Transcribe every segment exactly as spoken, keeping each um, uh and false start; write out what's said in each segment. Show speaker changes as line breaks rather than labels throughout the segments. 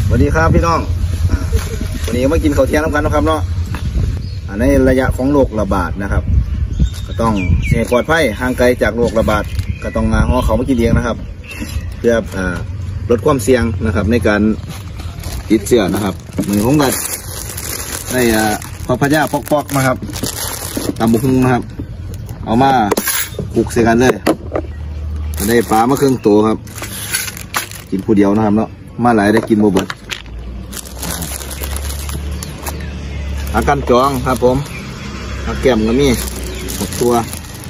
สวัสดีครับพี่น้องวันนี้มากินข้าวเที่ยงน้ำกันนะครับเนาะในระยะของโรคระบาดนะครับก็ต้องเสี่ยงปลอดภัยห่างไกลจากโรคระบาดก็ต้องห่อเขามากินเองนะครับเพื่อลดความเสี่ยงนะครับในการติดเชื้อนะครับมือผมกัดได้พอพญาปอกๆมาครับตำบุกหุ่งนะครับเอามาคลุกใส่กันเลยได้ปลามาครึ่งตัวครับกินผู้เดียวนะครับเนาะมาหลายได้กินโมเบิร์ตอาการจองครับผมอาแก้มก็มีหกตัว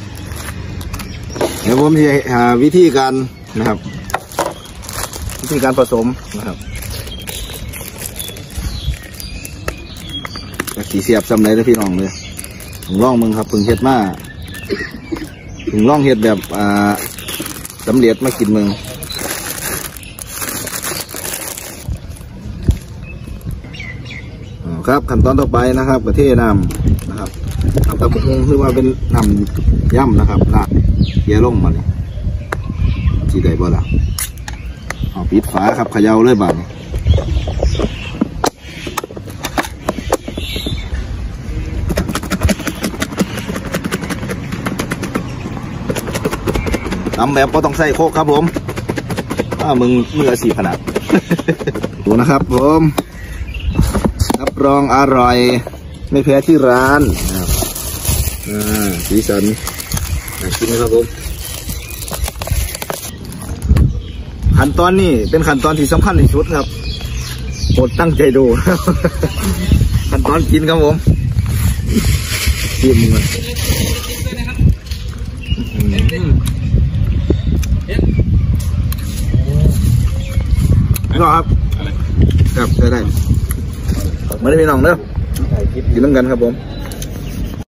เดี๋ยวผมจะหาวิธีการนะครับวิธีการผสมนะครับจากสีเสียบซ้ำเลยนะพี่น้องเลยถึงร่องมึงครับถึงเห็ดมาถึงร่องเห็ดแบบอ่าสำเร็จมากินมึงครับขั้นตอนต่อไปนะครับกระเทียมน้ำนะครับทำตะพุงคือว่าเป็นน้ำย่ำนะครับราดเคี่ยวลงมาเลยจีได้บ่ล่ะเอาปิดฝาครับเขย่าเลยบ้างทำแบบก็ต้องใส่โคกครับผมถ้ามึงมืออาชีพขนาดดูนะครับผมรับรองอร่อยไม่แพ้ที่ร้านนะครับอ่าสีสันน่ากินนะครับผมขั้นตอนนี้เป็นขั้นตอนที่สำคัญที่สุดครับโปรดตั้งใจดูขั้นตอนกินครับผมชิมมันพี่น้องครับครับได้ได้มาได้พี่น้องเด้อกินน้ำกันครับผม